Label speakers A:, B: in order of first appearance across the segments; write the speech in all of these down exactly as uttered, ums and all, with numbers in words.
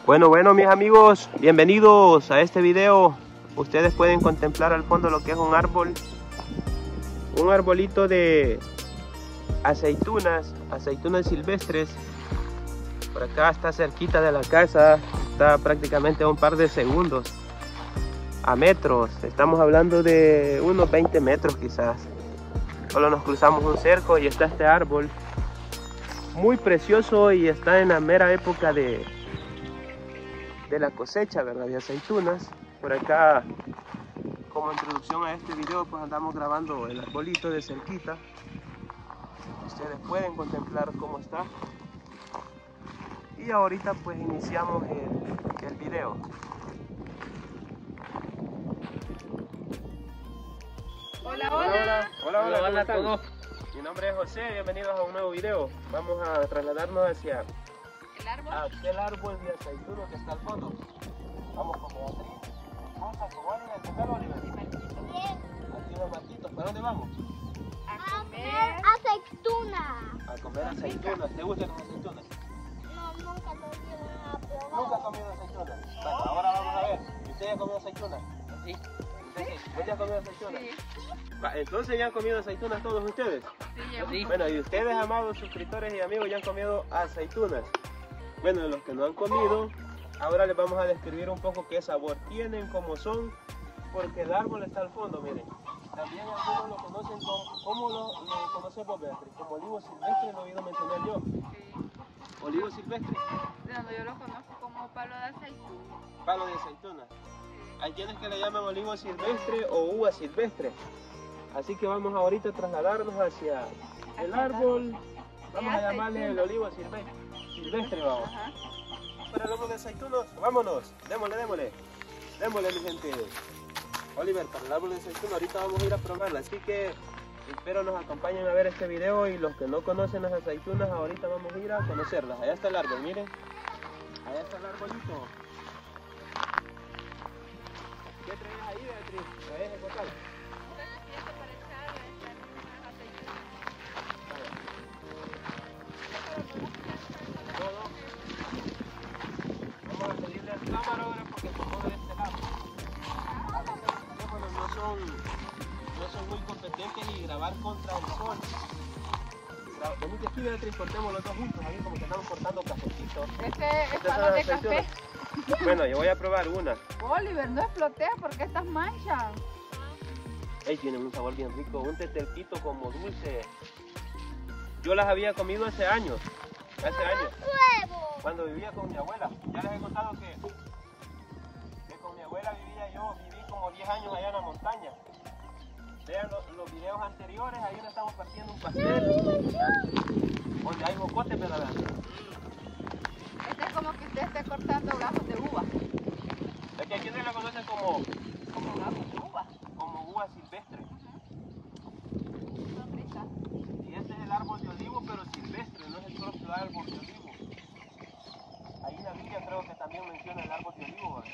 A: Bueno, bueno mis amigos, bienvenidos a este video. Ustedes pueden contemplar al fondo lo que es un árbol, un arbolito de aceitunas, aceitunas silvestres. Por acá está cerquita de la casa, está prácticamente a un par de segundos, a metros, estamos hablando de unos veinte metros quizás. Solo nos cruzamos un cerco y está este árbol, muy precioso, y está en la mera época de de la cosecha, ¿verdad? De aceitunas. Por acá, como introducción a este video, pues andamos grabando el arbolito de cerquita. Ustedes pueden contemplar cómo está. Y ahorita pues iniciamos el, el video.
B: Hola, hola.
A: Hola, hola, hola,
B: hola,
A: ¿cómo
B: hola.
A: están? Mi nombre es José, bienvenidos a un nuevo video. Vamos a trasladarnos hacia
B: ¿El árbol?
A: aquel árbol de aceituno que está al fondo. Vamos con Beatriz. Vamos a comer en el total, Oliver. Aquí los marquitos. ¿Para dónde vamos?
B: A comer
C: aceituna.
A: A comer aceitunas. ¿Te gustan las aceitunas?
C: No, nunca lo he probado.
A: Nunca he comido aceitunas. Bueno, ahora vamos a ver. ¿Usted ya ha comido aceitunas? Sí. ¿Usted sí? ¿Usted ya ha comido aceitunas?
B: Sí.
A: Va, entonces ya han comido aceitunas todos ustedes.
B: Sí, ya
A: Sí. Bueno, y ustedes, amados suscriptores y amigos, ya han comido aceitunas. Bueno, los que no han comido, ahora les vamos a describir un poco qué sabor tienen, cómo son, porque el árbol está al fondo, miren. También algunos lo conocen como, ¿cómo lo, lo conocemos, Beatriz? Como olivo silvestre, lo he oído mencionar yo.
B: Sí.
A: Olivo silvestre,
B: No, yo lo conozco como palo de aceituna.
A: palo de aceituna.
B: Sí.
A: Hay quienes que le llaman olivo silvestre o uva silvestre. Así que vamos ahorita a trasladarnos hacia el árbol. Vamos a llamarle el olivo silvestre. Silvestre, vamos.
B: Ajá.
A: Para el árbol de aceitunos, vámonos. Démosle, démosle. Démosle, mi gente. Oliver, para el árbol de aceituno, ahorita vamos a ir a probarla. Así que espero nos acompañen a ver este video. Y los que no conocen las aceitunas, ahorita vamos a ir a conocerlas. Allá está el árbol, miren. Allá está el arbolito. ¿Qué traes ahí, Beatriz? ¿Traes el bocal? Vamos a pedirle al camarógrafo porque se ponga de este lado. A veces los teléfonos no son, no son muy competentes y grabar contra el sol. Gra Venite aquí, Beatriz, cortemos los dos juntos, aquí como que estamos cortando cafecitos.
B: Este es
A: Estas
B: palo
A: son
B: de
A: las
B: café.
A: aceitunas. Bueno, yo voy a probar una.
B: Oliver, no explotea porque estas manchan.
A: Ey, tienen un sabor bien rico, un teterquito como dulce. Yo las había comido hace años, hace años.
C: Huevo.
A: Cuando vivía con mi abuela. Ya les he contado que, que con mi abuela vivía yo, viví como diez años allá en la montaña. Vean los, los videos anteriores, ahí nos estamos partiendo un pastel. Donde hay mocotes, ¿verdad?
B: Este es como que usted esté cortando gajos de uva.
A: Es que aquí se lo conocen como,
B: Como gajos de uva.
A: como uva silvestre.
B: Son ricas.
A: Y este es el árbol de olivo, pero silvestre, no es el propio árbol de olivo. Ahí en la Biblia creo que también menciona el árbol de olivo, ¿verdad?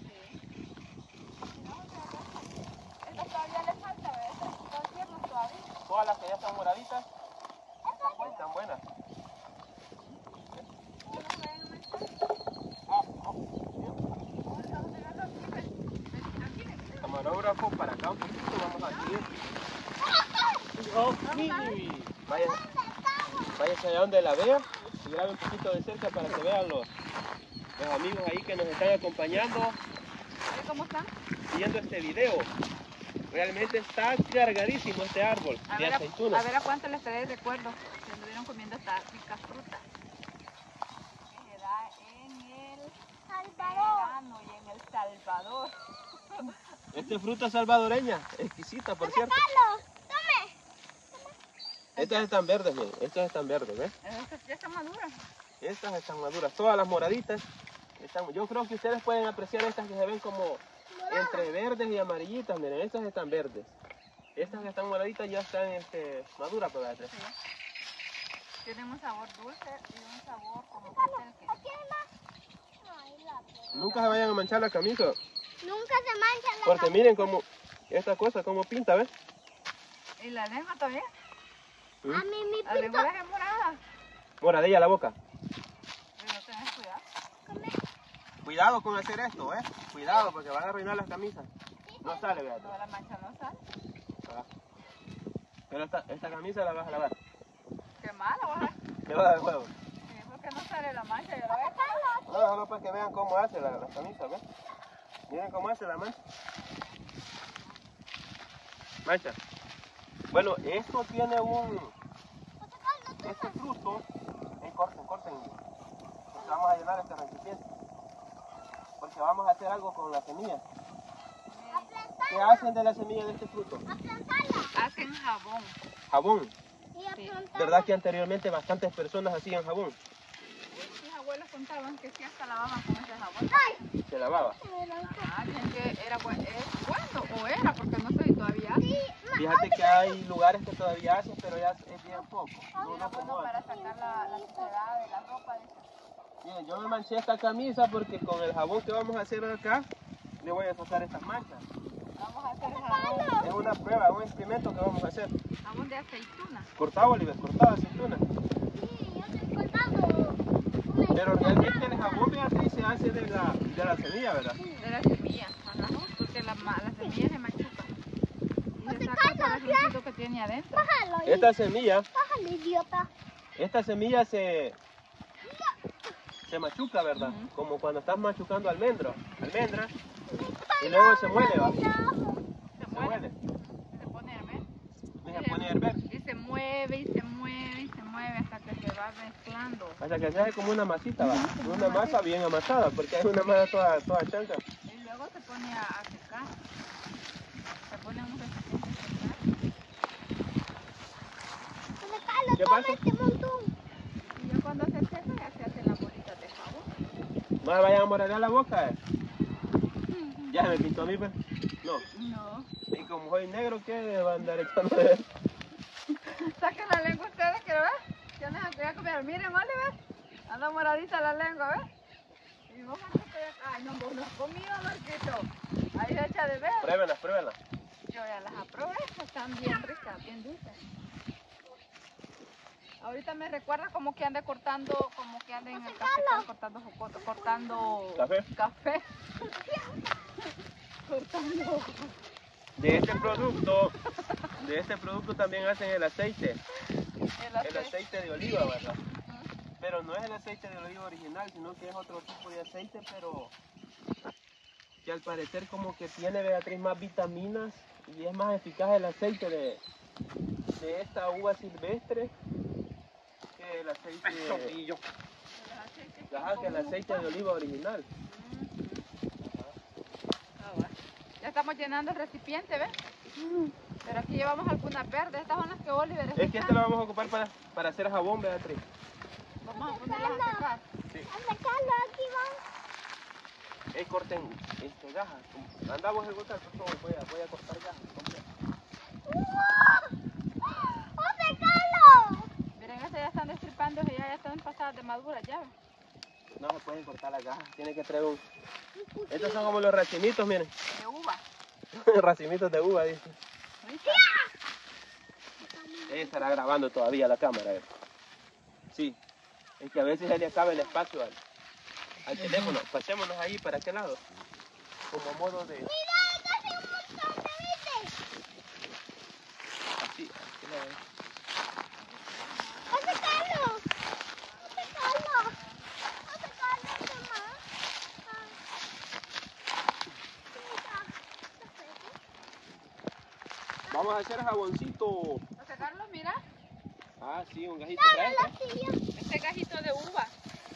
B: Estas todavía le falta, ¿verdad? Estas están tiernas todavía.
A: Todas las que ya están moraditas están buenas. Camarógrafo para acá un poquito, vamos aquí. Vaya, váyase allá donde la vea y grabe un poquito de cerca para que vean los, los amigos ahí que nos están acompañando
B: ¿Ve cómo están?
A: viendo este video. Realmente está cargadísimo este árbol
B: A
A: de
B: ver, a,
A: aceitunas.
B: a ver a cuánto les trae recuerdo que anduvieron comiendo esta rica fruta. Que se da en el
C: Salvador.
B: verano y en El Salvador.
A: Esta es fruta salvadoreña, exquisita por cierto.
C: Carlos, tome.
A: Estas están verdes, miren, estas están verdes, ¿ves?
B: Estas ya están maduras.
A: Estas están maduras, todas las moraditas están, yo creo que ustedes pueden apreciar estas que se ven como entre verdes y amarillitas. Miren, estas están verdes, estas que están moraditas ya están este, maduras, ¿verdad?
B: Sí. Tienen un sabor dulce y un sabor como que
C: ¿A quién más? Ay, la pena.
A: Nunca se vayan a manchar la camisa,
C: Nunca se mancha la
A: porque
C: camisa.
A: miren como esta cosa como pinta, ¿ves?
B: ¿Y la lengua también?
A: ¿Mm?
C: A mí mi
B: La lengua
C: pinto.
B: es morada.
A: Moradilla la boca.
B: Pero no tenés cuidado.
C: Come.
A: Cuidado con hacer esto, ¿eh? Cuidado porque van a arruinar las camisas. No sale, Beatriz.
B: Toda la mancha no sale.
A: Ah. Pero esta, esta camisa la vas a lavar.
B: Qué mala, vas a...
A: Te va a dar huevo.
B: Sí, porque no sale la mancha, yo lo veo.
A: No, solo para que vean cómo hace la, la camisa, ¿ves? Miren cómo hace la mancha. Mancha. Bueno, esto tiene un... Este fruto... Eh, corten, corten. Porque vamos a llenar este recipiente. Porque vamos a hacer algo con la semilla. ¿Qué hacen de la semilla de este fruto?
B: Hacen jabón.
A: Jabón.
C: Y
A: ¿Verdad que anteriormente bastantes personas hacían jabón?
B: Mis abuelos contaban que sí hasta lavaban con ese jabón.
A: Se lavaba.
B: Ah, dicen que era bueno, es bueno, o era, porque no sé si todavía hace.
A: Fíjate que hay lugares que todavía hacen, pero ya es bien poco. No,
B: Era
A: no como
B: bueno para
A: antes.
B: sacar la, la suciedad de la ropa. Dice.
A: Miren, yo me manché esta camisa porque con el jabón que vamos a hacer acá, le voy a sacar estas manchas.
B: Vamos a hacer jabón,
A: Es una prueba, un experimento que vamos a hacer.
B: jabón de aceituna.
A: Cortado, Oliver, cortado aceituna.
C: Sí, yo te he cortado.
A: Pero realmente el jabón, Beatriz, se hace de la, de la semilla, ¿verdad?
B: De la semilla, ajá, porque la, ma- la semilla se machuca. Y se saca el corazoncito que tiene adentro.
C: Bájalo,
A: Esta semilla,
C: bájalo, idiota.
A: esta semilla se, se machuca, ¿verdad?
B: Ujú.
A: Como cuando estás machucando almendra, almendra, y luego se muele, ¿va?
B: Se
A: Se
B: mueve,
A: muele.
B: se pone a hervir.
A: Y se pone a hervir.
B: Y se mueve, y se mueve, y se mueve hasta que se va mezclando.
A: Hasta que se hace como una masita, ¿va? Una masa bien amasada, porque hay una masa toda, toda chanca.
B: Y luego se pone a, a secar. Se pone en un recipiente a secar.
C: Carlos,
A: ¿Qué
C: toma
A: pasa?
C: este montón.
B: Y ya cuando se seca ya se hacen las bolitas de jabón.
A: No me vayan a morder la boca, ¿eh? Ya me pintó a mí, pues. No.
B: No.
A: Y como soy negro, ¿qué va a andar echando de él?
B: Saquen la lengua ustedes, que lo ven. Ya no se voy a comer. Miren, Oliver. Anda moradita la lengua, ¿ves? Y vos, Marquito, ya... Ay, no, vos no has comido, Marquito. Ahí se echa de ver.
A: Pruébenlas, pruébenlas.
B: Yo ya las aprobé, están bien ricas, bien dulces. Ahorita me recuerda como que ande cortando, como que ande en el café, cortando jocoto, cortando
A: ¿Café?
B: café. cortando.
A: De este producto, de este producto también hacen el aceite.
B: El
A: El
B: aceite.
A: aceite de oliva, ¿verdad? Pero no es el aceite de oliva original, sino que es otro tipo de aceite, pero que al parecer como que tiene, Beatriz, más vitaminas y es más eficaz el aceite de, de esta uva silvestre que el aceite,
B: Los aceites
A: ajá, que el aceite de oliva original.
B: Ah, bueno. Ya estamos llenando el recipiente, ¿ves? Pero aquí llevamos algunas verdes. Estas son las que Oliver está
A: Es que este lo vamos a ocupar para, para hacer jabón, Beatriz.
B: Vamos a ponerlas a secar.
A: Sí.
C: Anda, Carlos, aquí vamos.
A: Eh, corten este, gajas. Andamos a cortar, por favor, voy a, voy a cortar gajas.
C: ¡Oye, Carlos!
B: Miren, estas ya están destripando y ya, ya están pasadas de maduras, ya.
A: No se pueden cortar las gajas, tiene que traer un... Estos son como los racimitos, miren.
B: De uva.
A: Racimitos de uva, dice.
B: ¿Viste?
A: Ella estará grabando todavía la cámara. eh. Sí, es que a veces se le acaba el espacio al, al teléfono. Pasémonos ahí, ¿para qué lado? Como modo de...
C: Mira, casi un montón de veces.
A: Así, ¿a qué lado?
C: ¡Oye, Carlos! ¡Oye, Carlos! ¡Oye, Carlos, ¿qué más?
A: Vamos a hacer jaboncito.
B: ¿A sacarlo, mira?
A: Ah, sí, un gajito.
C: Dale
A: ¿Traes?
C: la silla.
B: Este gajito de uva.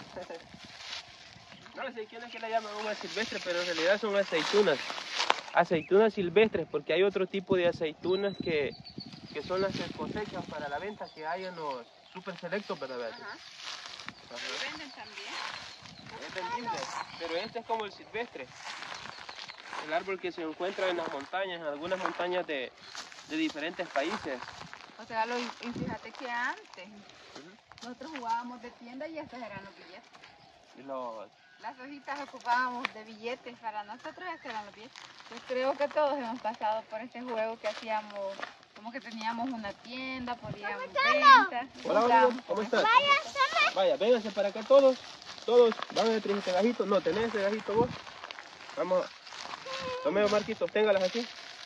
A: No sé quién es que la llaman uva silvestre, pero en realidad son aceitunas. Aceitunas silvestres, porque hay otro tipo de aceitunas que, que son las que cosechan para la venta que hay en los super selectos, ¿verdad, Beatriz?
B: Ajá.
A: Ajá.
B: Y venden también.
A: Es vendible, pero este es como el silvestre. El árbol que se encuentra en las montañas, en algunas montañas de, de diferentes países.
B: O sea, lo, y fíjate que antes nosotros jugábamos de tienda y estos eran los billetes.
A: Y los...
B: Las hojitas ocupábamos de billetes, para nosotros estos eran los billetes. Yo creo que todos hemos pasado por este juego que hacíamos, como que teníamos una tienda, poníamos ventas.
A: Hola,
B: comprábamos.
A: Oliver, ¿cómo estás?
C: Vaya, toma.
A: Vaya, vénganse para acá todos. Todos, van a tener este gajito. No, tenés ese gajito vos. Vamos. Tome, Marquitos, téngalas así.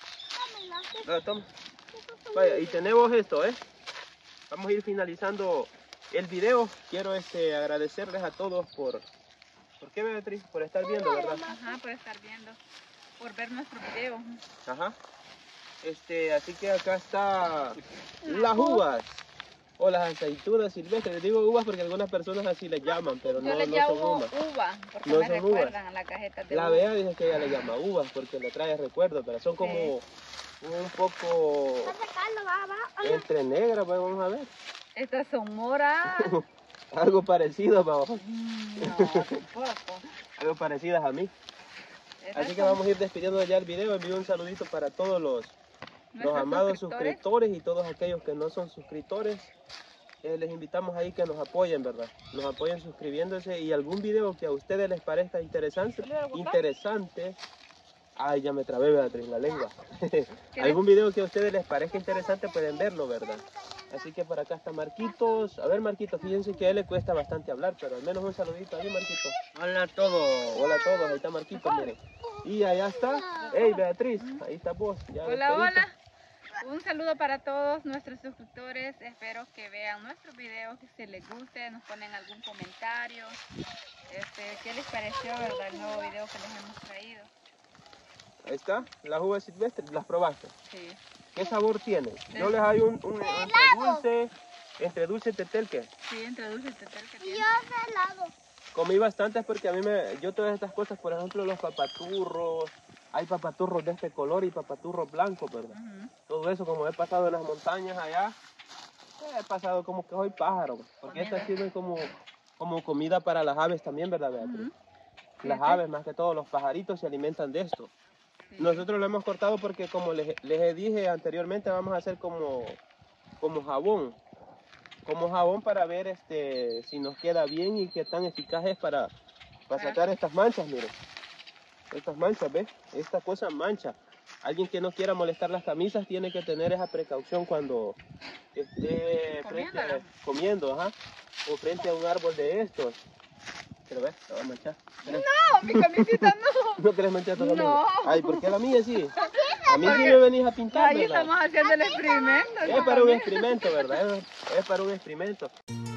C: Dámela.
A: Ah, toma. Vaya, y tenemos esto, ¿eh? Vamos a ir finalizando el video. Quiero este, agradecerles a todos por... ¿Por qué, Beatriz? Por estar viendo, ¿verdad?
B: Ajá, por estar viendo, por ver nuestro video.
A: Ajá. Este, así que acá está las uvas o las aceitunas silvestres. Les digo uvas porque algunas personas así les llaman, pero
B: Yo
A: no,
B: le
A: no
B: llamo
A: son uvas.
B: uva, porque
A: No
B: me
A: son
B: recuerdan
A: uvas.
B: a la cajeta de
A: La
B: uva.
A: Bea dice que ella le llama uvas porque le trae recuerdos, pero son como un poco
C: Va a sacarlo, va, va.
A: entre negras, pues vamos a ver.
B: Estas son moras.
A: Algo parecido, vamos.
B: Mm, No, tampoco.
A: Algo parecidas a mí.
B: Estas
A: Así que
B: son
A: vamos a ir despidiendo ya el video. Envío un saludito para todos los, los
B: nuestros
A: amados
B: suscriptores.
A: suscriptores y todos aquellos que no son suscriptores. Eh, les invitamos ahí que nos apoyen, ¿verdad? Nos apoyen suscribiéndose y algún video que a ustedes les parezca interesante. Interesante. Ay, ya me trabé, Beatriz, la lengua. Algún video que a ustedes les parezca interesante pueden verlo, ¿verdad? Así que por acá está Marquitos. A ver, Marquitos, fíjense que a él le cuesta bastante hablar, pero al menos un saludito ahí, Marquitos.
D: Hola a todos.
A: Hola a todos, ahí está Marquitos, miren. Y allá está, hey Beatriz, ahí está vos. Ya
B: Hola,
A: despedite.
B: hola. Un saludo para todos nuestros suscriptores. Espero que vean nuestros videos, que si les guste, nos ponen algún comentario. Este, ¿qué les pareció, verdad, el nuevo video que les hemos traído?
A: Ahí está, las uvas silvestres, las probaste.
B: Sí.
A: ¿Qué sabor tienen? Yo les hay un, un entre dulce, entre dulce y tetelque.
B: Sí, entre dulce y tetel que
C: Y
B: tiene.
C: yo de helado.
A: Comí bastantes porque a mí me, yo todas estas cosas, por ejemplo los papaturros, hay papaturros de este color y papaturros blancos, ¿verdad?
B: Ujú.
A: Todo eso como he pasado en las montañas allá, he pasado como que soy pájaro, porque
B: Comiendo.
A: estas sirven como, como comida para las aves también, ¿verdad, Beatriz?
B: Ujú.
A: Las
B: Fíjate.
A: aves, más que todo, los pajaritos se alimentan de esto.
B: Sí.
A: Nosotros lo hemos cortado porque como les, les dije anteriormente, vamos a hacer como, como jabón. Como jabón para ver este, si nos queda bien y qué tan eficaz es para, para sacar estas manchas, miren. Estas manchas, ¿ves? Esta cosa mancha. Alguien que no quiera molestar las camisas tiene que tener esa precaución cuando esté frente a-
B: Comiéndola.
A: comiendo, ajá, o frente a un árbol de estos. Pero ves, te va a manchar.
B: No, mi camisita no.
A: ¿No querés manchar tu camisa?
B: No.
A: Ay, ¿por qué la mía sí? A mí sí me venís a pintar,
B: Ahí
A: ¿verdad?
B: estamos haciendo el experimento.
A: Es para un experimento, ¿verdad? Es, es para un experimento.